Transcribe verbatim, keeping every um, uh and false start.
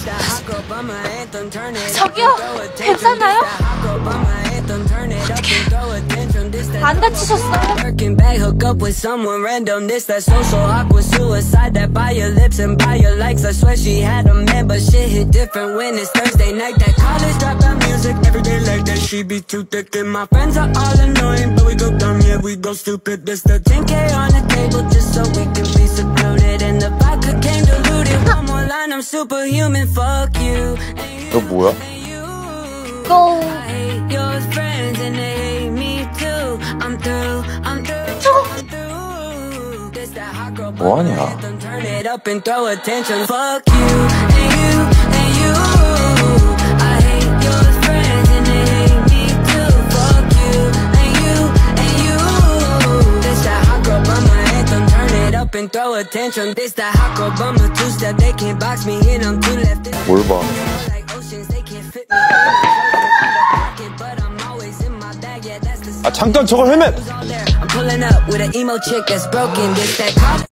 저기요, 괜찮나요? 안 다치셨어요? She be too thick and my friends are all annoying, but we go dumb, yeah, we go stupid. This the ten K on the table just so we can be secluded. And the vodka came diluted. One more line, I'm superhuman, fuck you. 너 뭐야? Go. I hate your friends and they hate me too. I'm through, I'm through. This that hot girl 뭐하냐? anthem, turn it up and throw attention. Fuck you and you and you. I hate your friends and they hate me too. Fuck you and you and you. This that hot girl bummer anthem, turn it up and throw attention. This that hot girl bummer two step, they can't box me in. I'm too left. 뭘 봐? 아 잠깐 저거 헬멧! I'm pulling up with an emo chick that's broken. This that